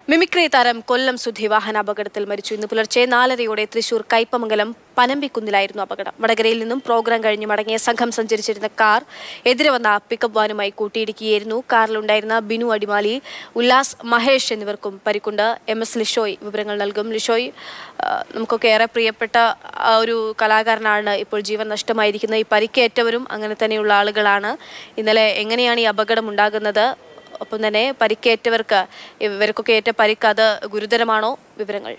Mimicry താരം കൊല്ലം സുധി വാഹനാപകടത്തിൽ മരിച്ചു. ഇന്ന് പുലർച്ചെ 4:30 തൃശൂർ കയ്പമംഗലം പനമ്പിക്കുന്നിലായിരുന്നു അപകടം. വടകരയിൽ നിന്നും പ്രോഗ്രാം കഴിഞ്ഞ് മടങ്ങിയ സംഘം സഞ്ചരിച്ചിരുന്ന കാർ എതിരെ വന്ന പിക്കപ്പ് വാനുമായി കൂട്ടിയിടിക്കുകയായിരുന്നു. കാറിലുണ്ടായിരുന്ന ബിനു അടിമാലി, ഉല്ലാസ് മഹേഷ് എന്നിവർക്കും പരിക്കുണ്ട്. MS ലിഷോയ് വിവരങ്ങൾ നൽകും. ലിഷോയ്, നമുക്കൊക്കെ ഏറെ പ്രിയപ്പെട്ട ഒരു കലാകാരനാണ് ഇപ്പോൾ ജീവൻ നഷ്ടമായിരിക്കുന്നത്. ഈ പരിക്കേറ്റവരും അങ്ങനെ തന്നെയുള്ള ആളുകളാണ്. ഇന്നലെ എങ്ങനെയാണ് ഈ അപകടം ഉണ്ടാകുന്നത്? ഒപ്പം തന്നെ പരിക്കേറ്റവർക്ക് ഇവർക്കൊക്കെ ഏറ്റ പരിക്ക് അത് ഗുരുതരമാണോ? വിവരങ്ങൾ.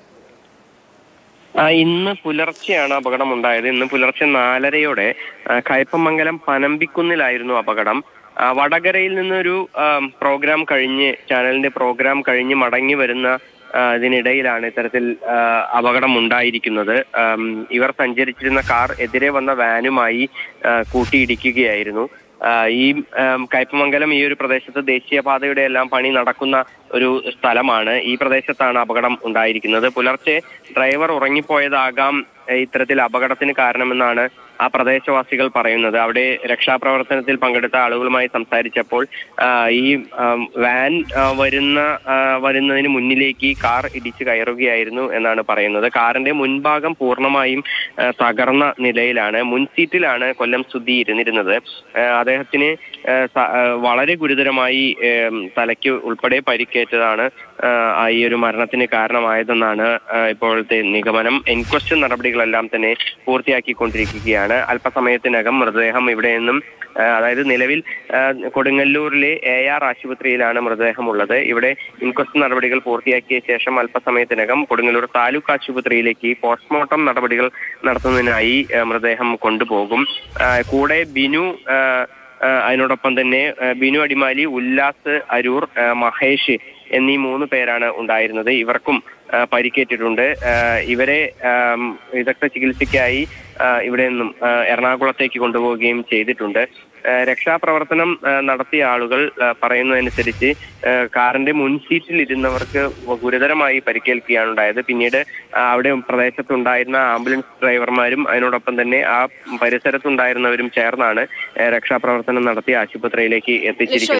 ഇന്ന് പുലർച്ചെയാണ് അപകടം ഉണ്ടായത്. ഇന്ന് പുലർച്ചെ 4:30 കയ്പമംഗലം പനമ്പിക്കുന്നിലായിരുന്നു അപകടം. വടകരയിൽ നിന്നൊരു പ്രോഗ്രാം കഴിഞ്ഞ് ചാനലിന്റെ പ്രോഗ്രാം കഴിഞ്ഞ് മടങ്ങി വരുന്ന ഇതിനിടയിലാണ് ഇത്തരത്തിൽ അപകടം ഉണ്ടായിരിക്കുന്നത്. ഇവർ സഞ്ചരിച്ചിരുന്ന കാർ എതിരെ വന്ന വാനുമായി കൂട്ടിയിടിക്കുകയായിരുന്നു. ഈ കയ്പമംഗലം ഈ ഒരു പ്രദേശത്ത് ദേശീയപാതയുടെ എല്ലാം പണി നടക്കുന്ന ഒരു സ്ഥലമാണ്. ഈ പ്രദേശത്താണ് അപകടം ഉണ്ടായിരിക്കുന്നത്. പുലർച്ചെ ഡ്രൈവർ ഉറങ്ങിപ്പോയതാകാം ഇത്തരത്തിൽ അപകടത്തിന് കാരണമെന്നാണ് ആ പ്രദേശവാസികൾ പറയുന്നത്. അവിടെ രക്ഷാപ്രവർത്തനത്തിൽ പങ്കെടുത്ത ആളുകളുമായി സംസാരിച്ചപ്പോൾ ഈ വാൻ വരുന്നതിന് മുന്നിലേക്ക് കാർ ഇടിച്ചു കയറുകയായിരുന്നു എന്നാണ് പറയുന്നത്. കാറിന്റെ മുൻഭാഗം പൂർണ്ണമായും തകർന്ന നിലയിലാണ്. മുൻ സീറ്റിലാണ് കൊല്ലം സുധി ഇരുന്നിരുന്നത്. അദ്ദേഹത്തിന് വളരെ ഗുരുതരമായി തലയ്ക്ക് ഉൾപ്പെടെ പരിക്കേറ്റതാണ് ഈ ഒരു മരണത്തിന് കാരണമായതെന്നാണ് ഇപ്പോഴത്തെ നിഗമനം. എൻക്വസ്റ്റ് നടപടികളെല്ലാം തന്നെ പൂർത്തിയാക്കിക്കൊണ്ടിരിക്കുകയാണ്. അല്പസമയത്തിനകം മൃതദേഹം ഇവിടെ നിന്നും, അതായത് നിലവിൽ കൊടുങ്ങല്ലൂരിലെ AR ആശുപത്രിയിലാണ് മൃതദേഹം ഉള്ളത്. ഇവിടെ ഇൻക്വസ്റ്റ് നടപടികൾ പൂർത്തിയാക്കിയ ശേഷം അല്പസമയത്തിനകം കൊടുങ്ങല്ലൂർ താലൂക്ക് ആശുപത്രിയിലേക്ക് പോസ്റ്റ്മോർട്ടം നടപടികൾ നടത്തുന്നതിനായി മൃതദേഹം കൊണ്ടുപോകും. കൂടെ ബിനു, അതിനോടൊപ്പം തന്നെ ബിനു അടിമാലി, ഉല്ലാസ് അരൂർ, മഹേഷ് എന്നീ 3 പേരാണ് ഉണ്ടായിരുന്നത്. ഇവർക്കും പരിക്കേറ്റിട്ടുണ്ട്. ഇവരെ വിദഗ്ധ ചികിത്സയ്ക്കായി ഇവിടെ നിന്നും എറണാകുളത്തേക്ക് കൊണ്ടുപോവുകയും ചെയ്തിട്ടുണ്ട്. രക്ഷാപ്രവർത്തനം നടത്തിയ ആളുകൾ പറയുന്നതനുസരിച്ച് കാറിന്റെ മുൻസീറ്റിൽ ഇരുന്നവർക്ക് ഗുരുതരമായി പരിക്കേൽക്കുകയാണ് ഉണ്ടായത്. പിന്നീട് അവിടെ പ്രദേശത്തുണ്ടായിരുന്ന ആംബുലൻസ് ഡ്രൈവർമാരും അതിനോടൊപ്പം തന്നെ ആ പരിസരത്തുണ്ടായിരുന്നവരും ചേർന്നാണ് രക്ഷാപ്രവർത്തനം നടത്തി ആശുപത്രിയിലേക്ക് എത്തിച്ചിരിക്കുന്നത്.